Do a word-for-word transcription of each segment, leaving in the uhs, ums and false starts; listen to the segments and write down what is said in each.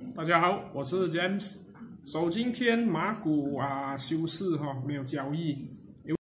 大家好，我是 James。首今天马股啊休市哈、哦，没有交易，因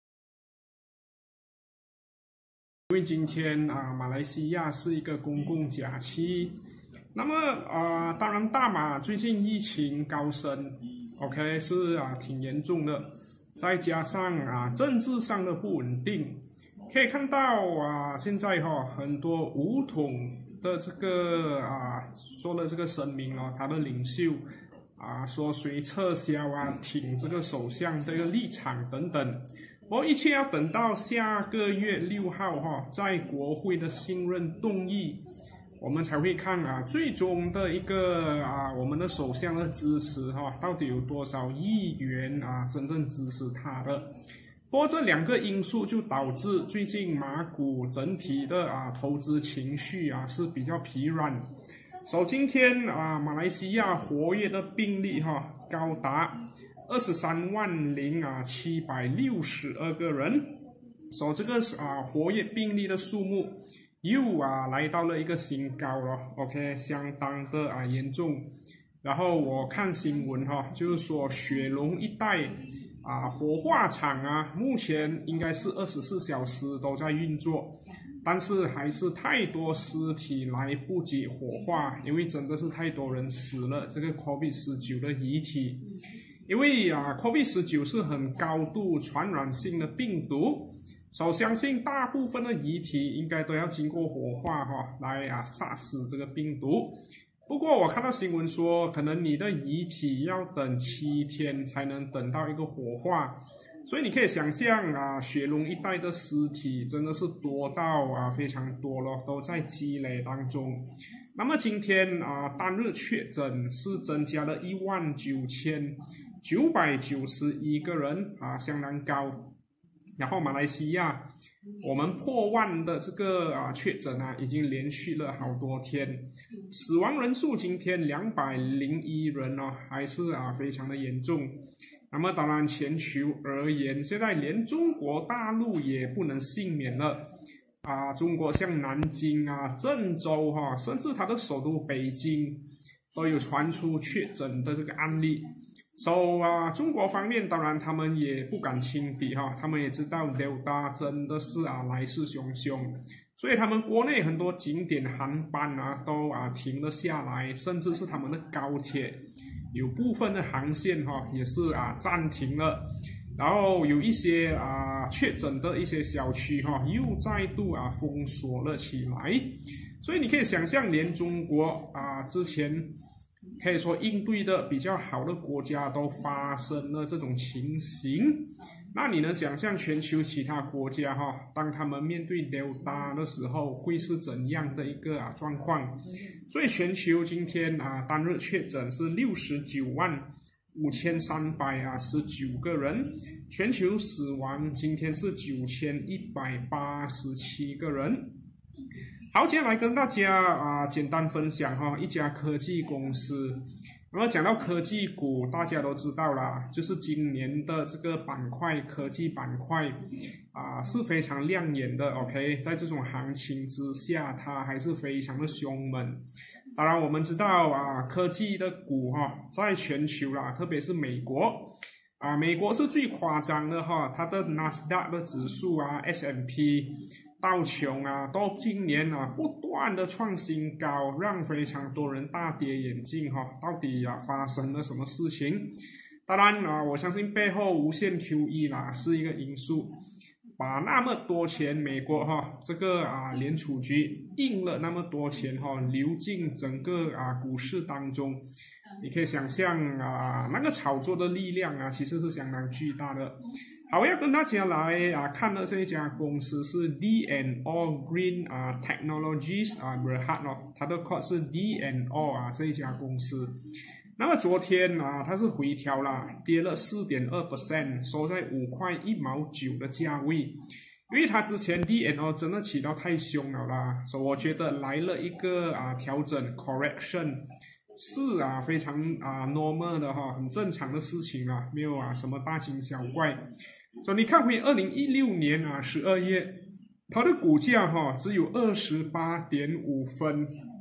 为今天啊马来西亚是一个公共假期。那么啊，当然大马最近疫情高升 ，OK 是啊挺严重的，再加上啊政治上的不稳定，可以看到啊现在哈、哦、很多武统的这个啊说了这个声明哦，他的领袖啊说谁撤销啊挺这个首相的一个立场等等，不过一切要等到下个月六号哈、哦，在国会的信任动议，我们才会看啊最终的一个啊我们的首相的支持哈、哦，到底有多少议员啊真正支持他的。不过这两个因素就导致最近马股整体的啊投资情绪啊是比较疲软。首今天啊马来西亚活跃的病例哈、啊、高达二十三万零啊七百六十二个人，所这个啊活跃病例的数目又啊来到了一个新高了 ，OK 相当的啊严重。然后我看新闻哈、啊，就是说雪隆一带。啊，火化场啊，目前应该是二十四小时都在运作，但是还是太多尸体来不及火化，因为真的是太多人死了。这个 COVID 十九 的遗体，因为啊 COVID 十九 是很高度传染性的病毒，所以相信大部分的遗体应该都要经过火化哈、哦，来啊杀死这个病毒。不过我看到新闻说，可能你的遗体要等七天才能等到一个火化，所以你可以想象啊，雪隆一带的尸体真的是多到啊非常多了，都在积累当中。那么今天啊单日确诊是增加了一万九千九百九十一个人啊，相当高。然后马来西亚我们破万的这个啊确诊啊，已经连续了好多天，死亡人数今天两百零一人哦，还是啊非常的严重。那么当然全球而言，现在连中国大陆也不能幸免了啊！中国像南京啊、郑州哈、啊，甚至它的首都北京都有传出确诊的这个案例。So 啊，中国方面当然他们也不敢轻敌哈，他们也知道 Delta 真的是啊来势汹汹，所以他们国内很多景点航班啊都啊停了下来，甚至是他们的高铁有部分的航线哈也是啊暂停了，然后有一些啊确诊的一些小区哈又再度啊封锁了起来，所以你可以想象，连中国啊之前可以说应对的比较好的国家都发生了这种情形，那你能想象全球其他国家哈，当他们面对 Delta 的时候会是怎样的一个啊状况？所以全球今天啊单日确诊是六十九万五千三百啊十九个人，全球死亡今天是九千一百八十七个人。好，接下来跟大家啊简单分享哈一家科技公司。那么讲到科技股，大家都知道啦，就是今年的这个板块，科技板块啊是非常亮眼的 ，OK， 在这种行情之下，它还是非常的凶猛。当然，我们知道啊，科技的股哈，在全球啦，特别是美国啊，美国是最夸张的哈，它的纳斯达克的指数啊 ，S and P。道琼啊，都今年啊不断的创新高，让非常多人大跌眼镜哈、哦，到底啊发生了什么事情？当然啊，我相信背后无限 Q E 啦是一个因素，把那么多钱美国哈、哦、这个啊联储局印了那么多钱哈、哦、流进整个啊股市当中，你可以想象啊那个炒作的力量啊其实是相当巨大的。好，我要跟大家来啊看的这一家公司是 D and O Green 啊 Technologies 啊 Berhad 哦，它的 code 是 D and O 啊这一家公司。那么昨天啊它是回调啦，跌了 百分之四点二， 收在五块一毛九的价位。因为它之前 D and O 真的起到太凶了啦，所以我觉得来了一个啊调整 correction。是啊，非常啊 normal 的哈，很正常的事情啊，没有啊什么大惊小怪。所以你看回二零一六年啊十二月，它的股价哈只有二十八点五分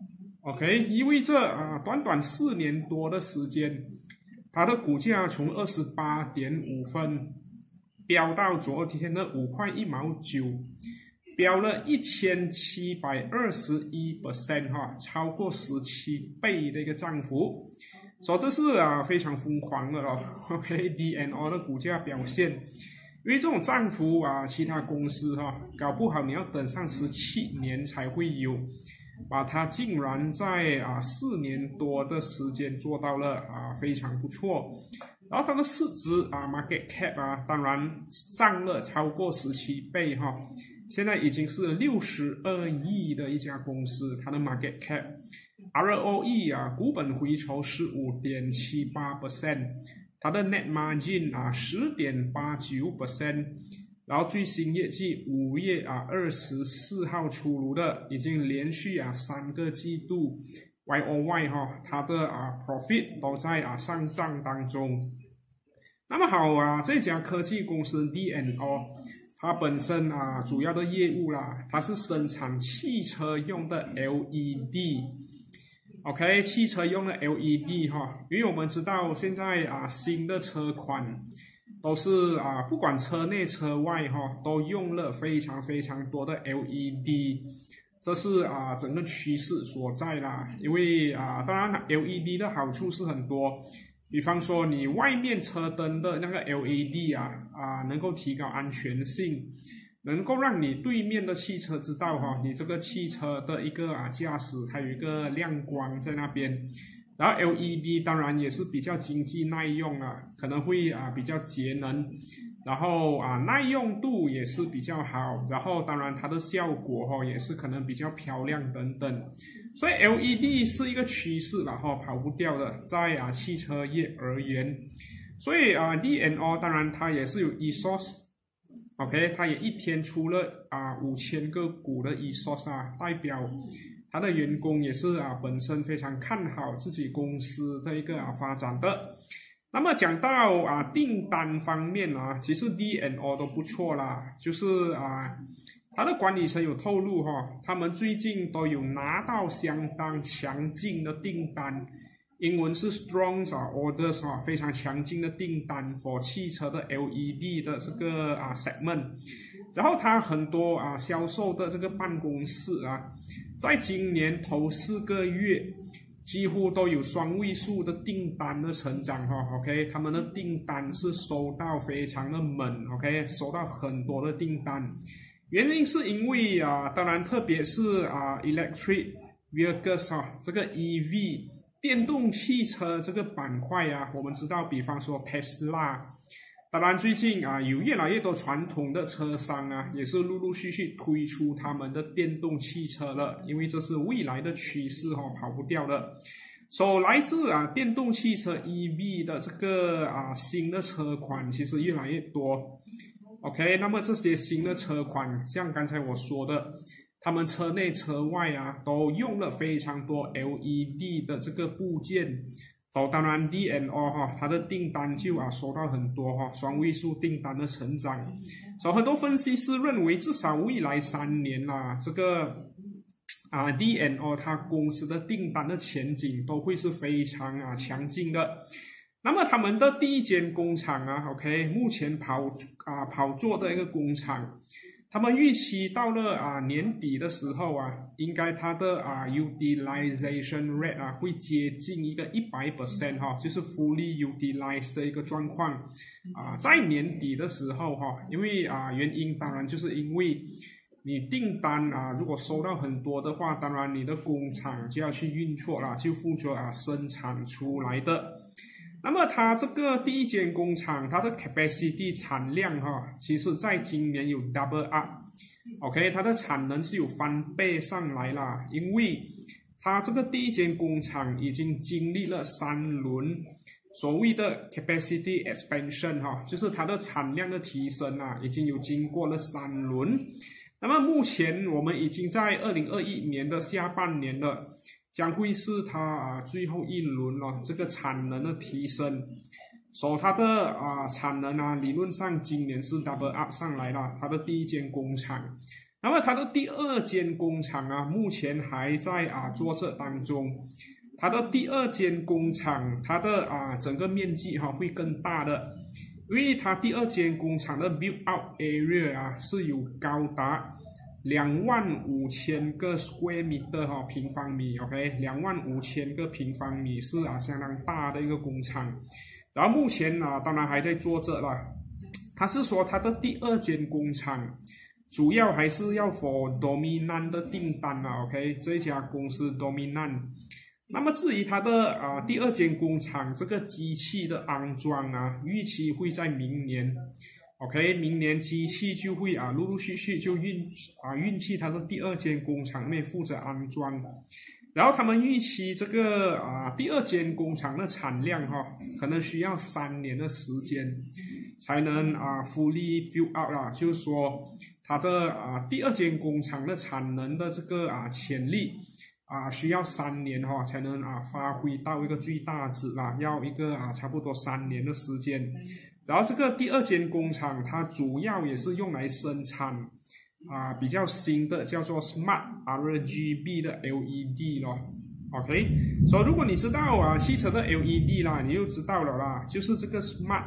OK， 意味着啊，短短四年多的时间，它的股价从二十八点五分飙到昨天的五块一毛九，飙了一千七百二十一 percent 哈，超过十七倍的一个涨幅，所以这是啊非常疯狂的咯。OK，D and O 的股价表现，因为这种涨幅啊，其他公司哈，搞不好你要等上十七年才会有。把它竟然在啊四年多的时间做到了啊非常不错，然后它的市值啊 market cap 啊当然涨了超过十七倍哈，现在已经是六十二亿的一家公司，它的 market cap，R O E 啊股本回酬 十五点七八 percent， 它的 net margin 啊 十点八九 percent。然后最新业绩五月啊二十四号出炉的，已经连续啊三个季度 Y O Y 哈，它的啊 profit 都在啊上涨当中。那么好啊，这家科技公司 D and O， 它本身啊主要的业务啦，它是生产汽车用的 L E D。OK， 汽车用的 L E D 哈，因为我们知道现在啊新的车款。都是啊，不管车内车外哈，都用了非常非常多的 L E D， 这是啊整个趋势所在啦。因为啊，当然 L E D 的好处是很多，比方说你外面车灯的那个 L E D 啊啊，能够提高安全性，能够让你对面的汽车知道哈，你这个汽车的一个啊驾驶它有一个亮光在那边。然后 L E D 当然也是比较经济耐用啊，可能会啊比较节能，然后啊耐用度也是比较好，然后当然它的效果哈、哦、也是可能比较漂亮等等，所以 L E D 是一个趋势了哈，跑不掉的，在啊汽车业而言，所以啊 D and O 当然它也是有 E S O S，OK， 它也一天出了啊五千个股的 E S O S 啊，代表。他的员工也是啊，本身非常看好自己公司的一个啊发展的。那么讲到啊订单方面啊，其实 D and O 都不错啦，就是啊，他的管理层有透露哈、哦，他们最近都有拿到相当强劲的订单，英文是 strong 啊 orders 啊，非常强劲的订单 for 汽车的 L E D 的这个啊 segment。然后他很多啊销售的这个办公室啊，在今年头四个月几乎都有双位数的订单的成长哈 ，OK， 他们的订单是收到非常的猛 ，OK， 收到很多的订单，原因是因为啊，当然特别是啊 electric vehicles 哈，这个 E V 电动汽车这个板块啊，我们知道，比方说 Tesla。当然，最近啊，有越来越多传统的车商啊，也是陆陆续续推出他们的电动汽车了，因为这是未来的趋势哈、哦，跑不掉的。所、so, 来自啊电动汽车 E V 的这个啊新的车款，其实越来越多。OK， 那么这些新的车款，像刚才我说的，他们车内车外啊，都用了非常多 L E D 的这个部件。哦，当然 D and O 哈，它的订单就啊收到很多哈，双位数订单的成长。所以很多分析师认为，至少未来三年啦、啊，这个啊 D and O 它公司的订单的前景都会是非常啊强劲的。那么他们的第一间工厂啊 ，OK， 目前跑啊跑做的一个工厂。他们预期到了啊年底的时候啊，应该它的啊 utilization rate 啊会接近一个 百分之百 哈，就是 fully utilized 的一个状况啊，在年底的时候哈，因为啊原因当然就是因为你订单啊如果收到很多的话，当然你的工厂就要去运作啦，就负责啊生产出来的。那么它这个第一间工厂，它的 capacity 产量哈，其实在今年有 double up，OK， 它的产能是有翻倍上来啦，因为它这个第一间工厂已经经历了三轮所谓的 capacity expansion 哈，就是它的产量的提升啊，已经有经过了三轮。那么目前我们已经在二零二一年的下半年了。将会是它啊最后一轮了，这个产能的提升，所以它的啊产能啊理论上今年是 double up 上来了，它的第一间工厂， 那么它的第二间工厂啊，目前还在啊做着当中。它的第二间工厂，它的啊整个面积哈、啊、会更大的，因为它第二间工厂的 build out area 啊是有高达两万五千个 square meter 哈、啊、平方米 ，OK， 两万五千个平方米是啊相当大的一个工厂。然后目前啊当然还在做着啦。他是说他的第二间工厂主要还是要 for dominant 的订单啊 ，OK， 这一家公司 dominant。那么至于它的啊、呃、第二间工厂这个机器的安装啊，预期会在明年 ，OK， 明年机器就会啊陆陆续续就运啊运去它的第二间工厂内负责安装，然后他们预期这个啊第二间工厂的产量哈、哦，可能需要三年的时间才能啊 fully fill out 啦，就是说它的啊第二间工厂的产能的这个啊潜力。啊，需要三年哈、哦、才能啊发挥到一个最大值啦，要一个啊差不多三年的时间。然后这个第二间工厂，它主要也是用来生产啊比较新的叫做 Smart R G B 的 L E D 咯。OK， 所以如果你知道啊汽车的 L E D 啦，你就知道了啦，就是这个 Smart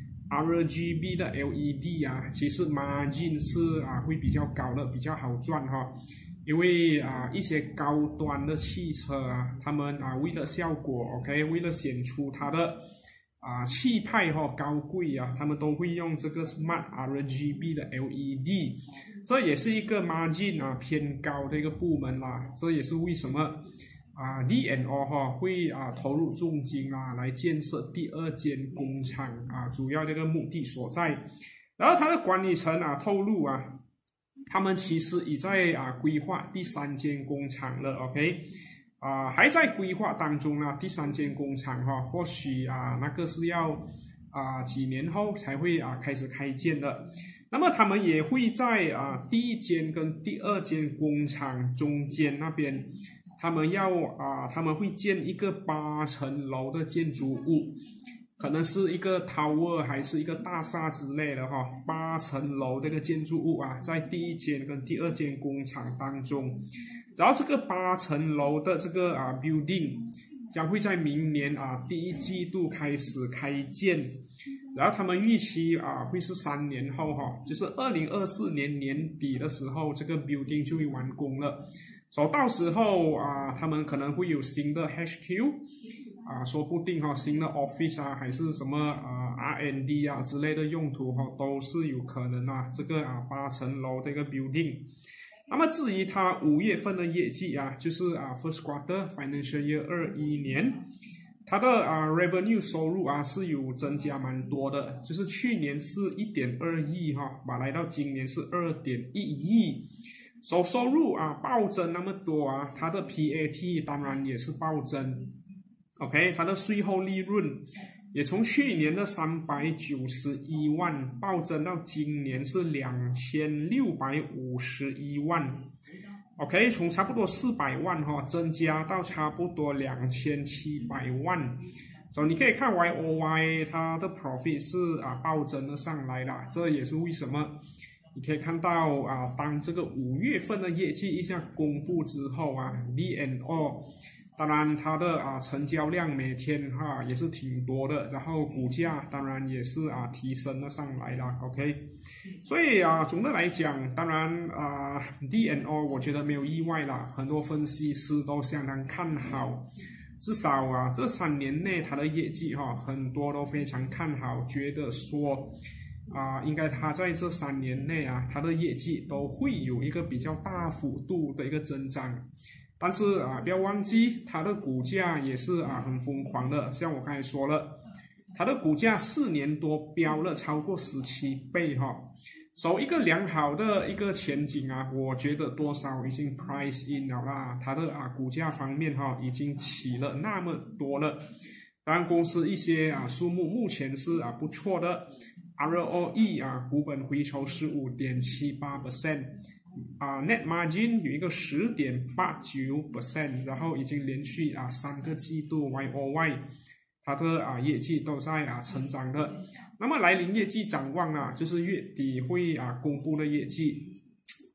R G B 的 L E D 啊，其实 margin 是啊会比较高的，比较好赚哈、哦。因为啊，一些高端的汽车啊，他们啊为了效果 ，OK， 为了显出它的啊气派和、哦、高贵啊，他们都会用这个 Smart R G B 的 L E D， 这也是一个 margin 啊偏高的一个部门啦。这也是为什么啊 D and O 哈、哦、会啊投入重金啊来建设第二间工厂啊，主要这个目的所在。然后它的管理层啊透露啊。他们其实已在啊规划第三间工厂了 ，OK， 啊、呃、还在规划当中呢。第三间工厂哈、哦，或许啊那个是要啊、呃、几年后才会啊开始开建的。那么他们也会在啊第一间跟第二间工厂中间那边，他们要啊他们会建一个八层楼的建筑物。可能是一个 tower 还是一个大厦之类的哈，八层楼这个建筑物啊，在第一间跟第二间工厂当中，然后这个八层楼的这个啊 building 将会在明年啊第一季度开始开建，然后他们预期啊会是三年后哈，就是二零二四年年底的时候，这个 building 就会完工了，所以到时候啊他们可能会有新的 H Q。啊，说不定哈、哦，新的 office 啊，还是什么啊 R and D 啊之类的用途哈、哦，都是有可能啊。这个啊八层楼的一个 building， 那么至于它五月份的业绩啊，就是啊 first quarter financial year 二一年，它的啊 revenue 收入啊是有增加蛮多的，就是去年是 一点二亿哈，把来到今年是 二点一亿。收收入啊暴增那么多啊，它的 P A T 当然也是暴增。OK， 它的税后利润也从去年的三百九十一万暴增到今年是两千六百五十一万。OK， 从差不多四百万哈、哦、增加到差不多两千七百万。所以你可以看 Y O Y 它的 profit 是啊暴增的上来了，这也是为什么你可以看到啊，当这个五月份的业绩一下公布之后啊 ，D and O。当然，它的啊成交量每天哈、啊、也是挺多的，然后股价当然也是啊提升了上来了 ，OK。所以啊，总的来讲，当然啊 D and O 我觉得没有意外啦，很多分析师都相当看好，至少啊这三年内它的业绩哈、啊、很多都非常看好，觉得说啊应该它在这三年内啊它的业绩都会有一个比较大幅度的一个增长。但是啊，不要忘记它的股价也是啊很疯狂的，像我刚才说了，它的股价四年多飙了超过十七倍哈，所以一个良好的一个前景啊，我觉得多少已经 price in 了啦，它的啊股价方面哈已经起了那么多了，当然公司一些啊数目目前是啊不错的 ，R O E 啊股本回酬是 百分之五点七八。啊、uh, ，net margin 有一个 十点八九 percent， 然后已经连续啊三个季度 Y O Y， 它的啊业绩都在啊成长的。那么来临业绩展望啊，就是月底会啊公布的业绩，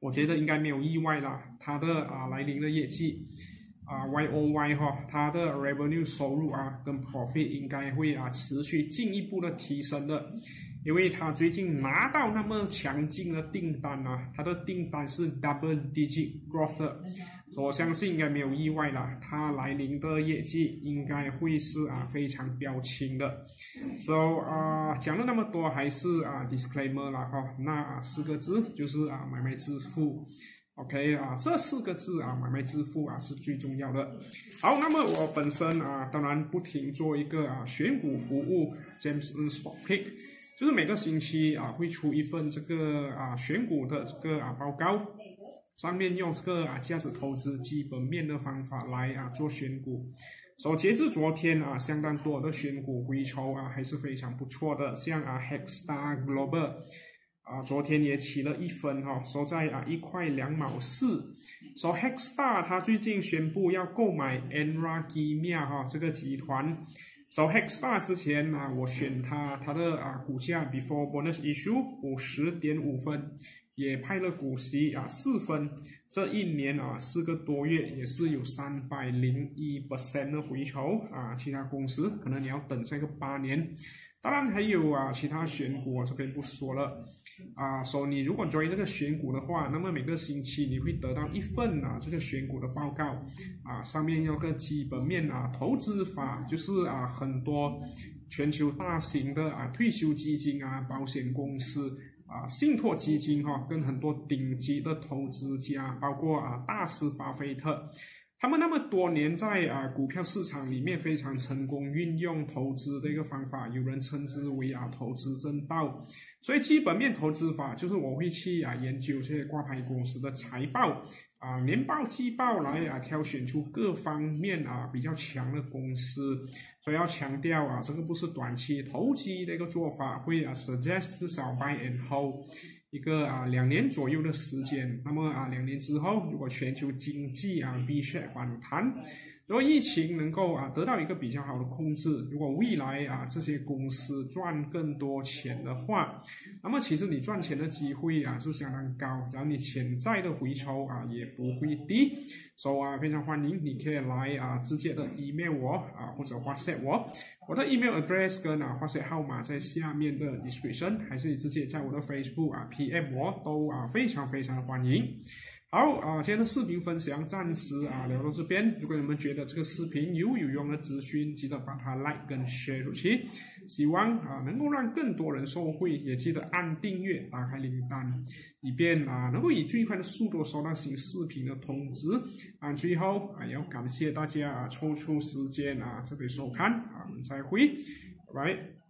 我觉得应该没有意外啦，它的啊来临的业绩啊 Y O Y 哈，它的 revenue 收入啊跟 profit 应该会啊持续进一步的提升的，因为它最近拿到那么强劲的订单啊，它的订单是 double digit growth 的，我相信应该没有意外啦，它来临的业绩应该会是啊非常标青的。So 啊、呃、讲了那么多，还是啊 disclaimer 啦哈，那、啊、四个字就是啊买卖致富。OK 啊，这四个字啊，买卖致富啊是最重要的。好，那么我本身啊，当然不停做一个啊选股服务 ，James Stock Pick， 就是每个星期啊会出一份这个啊选股的这个啊报告，上面用这个啊价值投资基本面的方法来啊做选股。所、so, 截至昨天啊，相当多的选股回抽啊还是非常不错的，像啊 HEXTAR GLOBAL。啊，昨天也起了一分哈、哦，收在啊一块两毛四。So HEXTAR 它最近宣布要购买 N R A G M I A 哈这个集团。So HEXTAR 之前啊，我选它，它的啊股价 before bonus issue 五十点五分，也派了股息啊四分。这一年啊四个多月也是有三百零一 percent 的回酬啊，其他公司可能你要等这个八年。当然还有啊其他选股啊这边不说了。啊，所以你如果 join 这个选股的话，那么每个星期你会得到一份啊这个选股的报告，啊上面有个基本面啊投资法，就是啊很多全球大型的啊退休基金啊、保险公司啊、信托基金哈、哦，跟很多顶级的投资家，包括啊大师巴菲特。他们那么多年在啊股票市场里面非常成功运用投资的一个方法，有人称之为啊投资正道。所以基本面投资法就是我会去啊研究这些挂牌公司的财报啊、年报、季报来啊挑选出各方面啊比较强的公司。所以要强调啊，这个不是短期投机的一个做法，会啊 suggest 至少 buy and hold。一个啊两年左右的时间，那么啊两年之后，如果全球经济啊 V shape 反弹，如果疫情能够啊得到一个比较好的控制，如果未来啊这些公司赚更多钱的话，那么其实你赚钱的机会啊是相当高，然后你潜在的回抽啊也不会低，所以啊非常欢迎你可以来啊直接的 email 我啊或者 WhatsApp 我。我的 email address 跟啊 WhatsApp 号码在下面的 description， 还是你直接在我的 Facebook 啊 P M 我都啊非常非常欢迎。好啊，今天的视频分享暂时啊聊到这边。如果你们觉得这个视频有有用的资讯，记得把它 like 跟 share 出去。希望啊能够让更多人受惠，也记得按订阅，打开铃铛，以便啊能够以最快的速度收到新视频的通知。啊，最后啊也要感谢大家啊抽出时间啊这边收看啊，我们再会，拜拜。